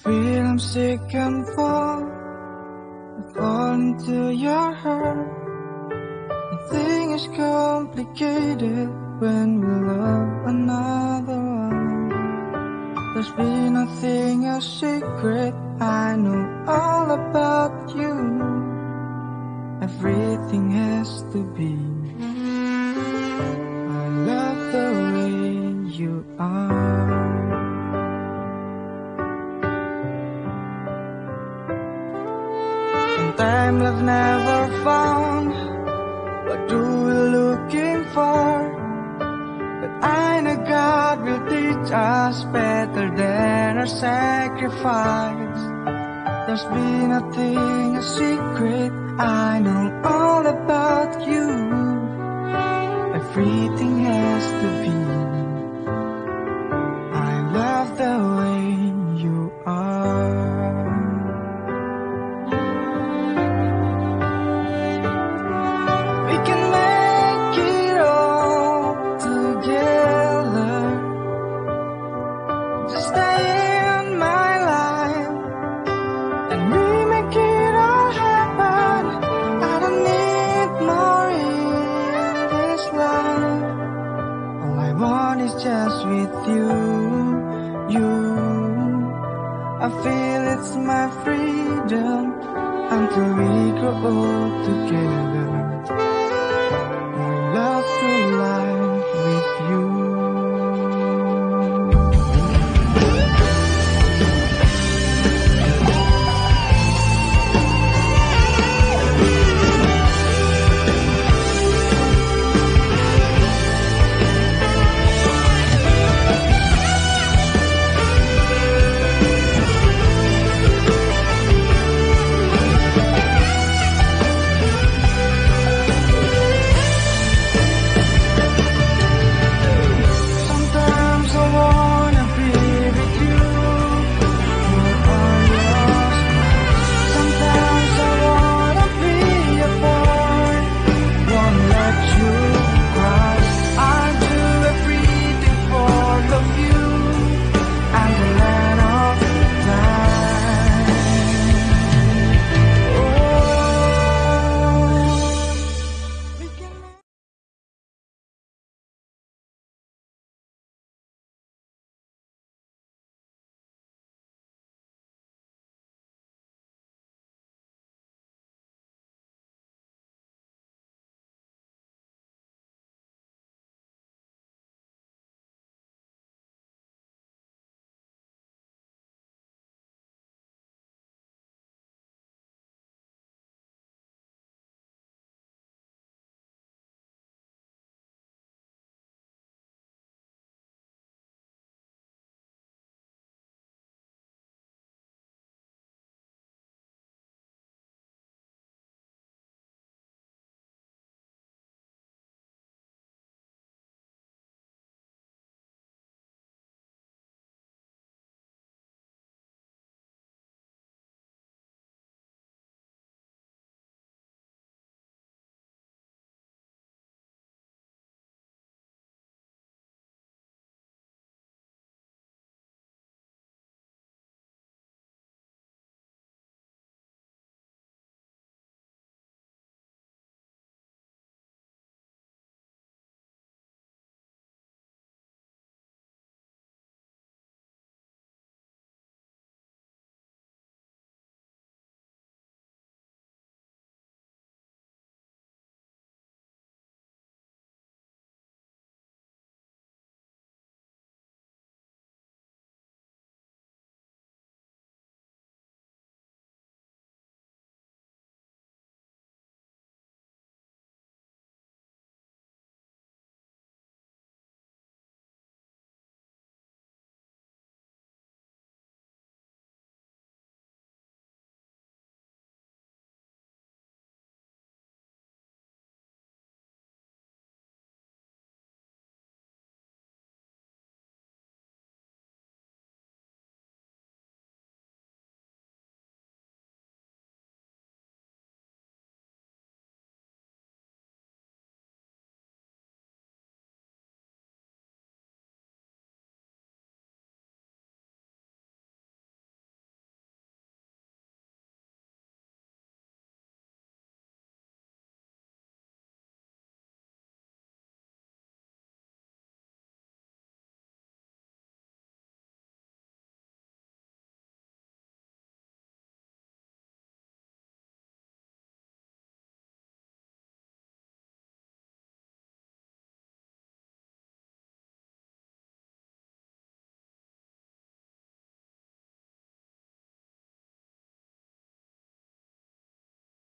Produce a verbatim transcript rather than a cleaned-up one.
feel I'm sick and fall, I fall into your heart. Nothing is complicated when we love another one. There's been nothing a secret, I know all about you. Everything has to be. I love the way you are. Sometimes love never found. What do we looking for? But I know God will teach us better than our sacrifice. There's been nothing a secret, I know all about you. Everything has to be. I love the way you are. We can make it all together. Just stay in my life and we make it all happen. I don't need more in this life. All I want is just with you, you. I feel it's my freedom until we grow old together.